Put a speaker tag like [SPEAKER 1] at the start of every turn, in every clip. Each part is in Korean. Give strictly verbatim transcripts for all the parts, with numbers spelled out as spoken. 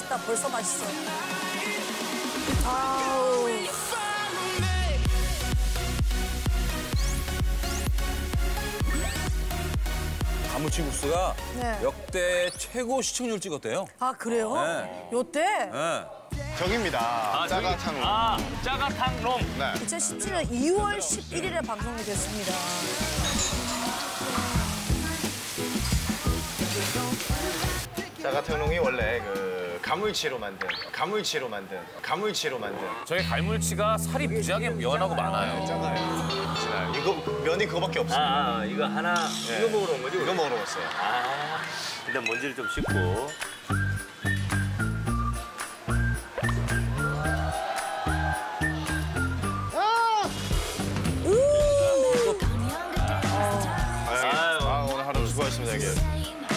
[SPEAKER 1] 맛있다. 벌써 맛있어. 아우.
[SPEAKER 2] 가무치국수가
[SPEAKER 1] 네.
[SPEAKER 2] 역대 최고 시청률 찍었대요.
[SPEAKER 1] 아 그래요?
[SPEAKER 2] 네.
[SPEAKER 1] 요때?
[SPEAKER 2] 네.
[SPEAKER 3] 저기입니다.
[SPEAKER 4] 아,
[SPEAKER 3] 짜가탕.
[SPEAKER 4] 아, 짜가탕 놈.
[SPEAKER 3] 네.
[SPEAKER 1] 이천십칠 년 이월 십일일에 방송이 됐습니다.
[SPEAKER 3] 짜가탕롱이 원래 그 가물치로 만든, 가물치로 만든, 가물치로 만든.
[SPEAKER 4] 저희 갈물치가 살이 무지하게 연하고 많아요.
[SPEAKER 3] 진짜 이거 면이 그거밖에 없어요.
[SPEAKER 4] 아, 아, 이거 하나
[SPEAKER 3] 네.
[SPEAKER 4] 이거 먹으러 온 거지?
[SPEAKER 3] 이거 먹으러 왔어요.
[SPEAKER 4] 아, 일단 먼지를 좀 씻고.
[SPEAKER 3] 아유, 아, 오늘 하루 수고하셨습니다, 형님.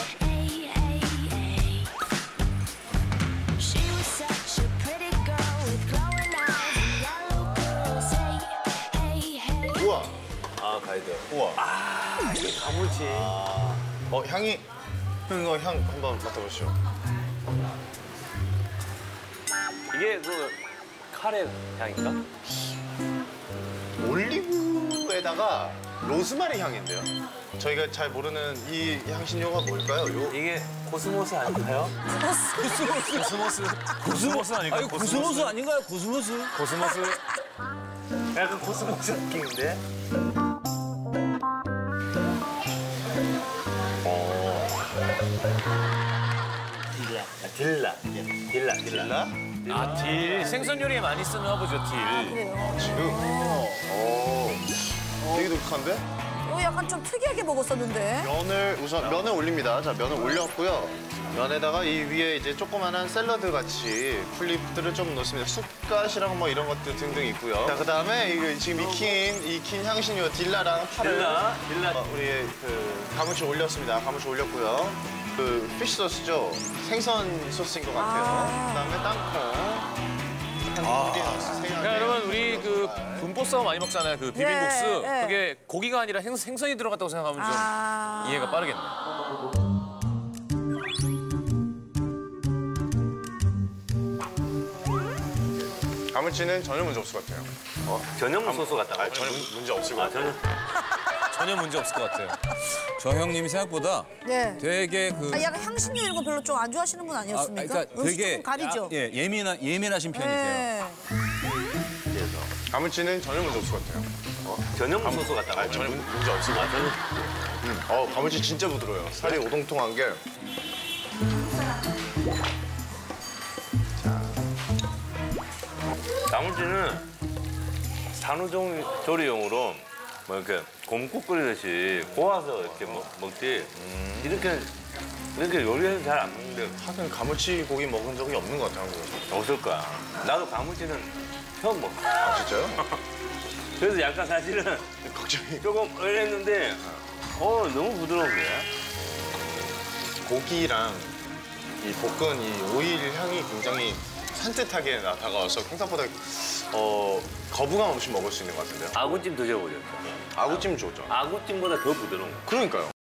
[SPEAKER 3] 우와.
[SPEAKER 4] 아, 가이드.
[SPEAKER 3] 우와.
[SPEAKER 4] 아, 이게 가물치.
[SPEAKER 3] 어, 향이. 형, 이거 향 한번 맡아보시죠.
[SPEAKER 4] 이게 그 카레 향인가?
[SPEAKER 3] 올리브에다가 로즈마리 향인데요. 저희가 잘 모르는 이 향신료가 뭘까요? 요
[SPEAKER 4] 이게 코스모스 아닌가요?
[SPEAKER 2] 코스모스. 코스모스.
[SPEAKER 4] 코스모스 아닌가요?
[SPEAKER 2] 아니, 코스모스 아닌가요? 코스모스.
[SPEAKER 4] 코스모스. 약간 코스모스 느낌인데? 어. 딜라. 딜라. 딜라. 딜라.
[SPEAKER 3] 딜라?
[SPEAKER 4] 아, 딜. 생선 요리에 많이 쓰는 허브죠, 딜.
[SPEAKER 1] 그래요?
[SPEAKER 3] 지금? 오. 되게 독특한데?
[SPEAKER 1] 어, 약간 좀 특이하게 먹었었는데.
[SPEAKER 3] 면을 우선 면을 올립니다. 자, 면을 올렸고요. 면에다가 이 위에 이제 조그만한 샐러드 같이 풀잎들을 좀 넣습니다. 쑥갓이랑 뭐 이런 것들 등등 있고요. 자, 그다음에 이 지금 익힌 익힌 향신료 딜라랑 파를
[SPEAKER 4] 딜라. 딜라.
[SPEAKER 3] 어, 우리 그 가무치 올렸습니다. 가무치 올렸고요. 그 피쉬 소스죠. 생선 소스인 것 같아요.
[SPEAKER 1] 아.
[SPEAKER 3] 그다음에 땅콩.
[SPEAKER 2] 아.
[SPEAKER 4] 그러니까 여러분 우리 그 분포싸움 많이 먹잖아요. 그 비빔국수.
[SPEAKER 1] 네, 네.
[SPEAKER 4] 그게 고기가 아니라 생, 생선이 들어갔다고 생각하면 좀
[SPEAKER 1] 아.
[SPEAKER 4] 이해가 빠르겠네.
[SPEAKER 3] 가무치는 전혀 문제 없을 것 같아요.
[SPEAKER 4] 어, 전용 소스 같다고?
[SPEAKER 3] 아, 전혀 문제 없을 것
[SPEAKER 4] 아,
[SPEAKER 3] 같아요.
[SPEAKER 4] 전혀.
[SPEAKER 2] 전혀 문제 없을 것 같아요. 저 형님이 생각보다
[SPEAKER 1] 네.
[SPEAKER 2] 되게 그.
[SPEAKER 1] 아, 약간 향신료 이런 거 별로 좀 안 좋아하시는 분
[SPEAKER 2] 아,
[SPEAKER 1] 아니었습니까?
[SPEAKER 2] 그러니까
[SPEAKER 1] 음식
[SPEAKER 2] 되게
[SPEAKER 1] 조금 가리죠?
[SPEAKER 2] 예, 예민한 예민하신 편이세요.
[SPEAKER 1] 네.
[SPEAKER 3] 가무치는 전혀 문제 없을 것 같아요.
[SPEAKER 4] 어, 전용 소스 같다고?
[SPEAKER 3] 아, 전혀 문제 없을 것
[SPEAKER 4] 아,
[SPEAKER 3] 같아요.
[SPEAKER 4] 전혀.
[SPEAKER 3] 음. 어, 가무치 진짜 부드러워요. 살이 오동통한 게.
[SPEAKER 4] 나물치는 산후종 조리용으로 뭐 이렇게 곰국 끓이듯이 고아서 이렇게 먹, 먹지.
[SPEAKER 3] 음.
[SPEAKER 4] 이렇게 이렇게 요리해서 잘 안 먹는데
[SPEAKER 3] 하긴 가무치 고기 먹은 적이 없는 것 같아요, 한국에서.
[SPEAKER 4] 없을 거야. 나도 가물치는 처음 먹어.
[SPEAKER 3] 아, 진짜요?
[SPEAKER 4] 그래서 약간 사실은
[SPEAKER 3] 걱정이.
[SPEAKER 4] 조금 의외했는데 어 너무 부드러운데.
[SPEAKER 3] 고기랑 이 볶은 이 오일 향이 굉장히 산뜻하게 나- 다가와서 생각보다 어, 거부감 없이 먹을 수 있는 것 같은데요.
[SPEAKER 4] 아구찜 드셔보셨죠?
[SPEAKER 3] 아구찜 좋죠.
[SPEAKER 4] 아구찜보다 더 부드러운 거.
[SPEAKER 3] 그러니까요.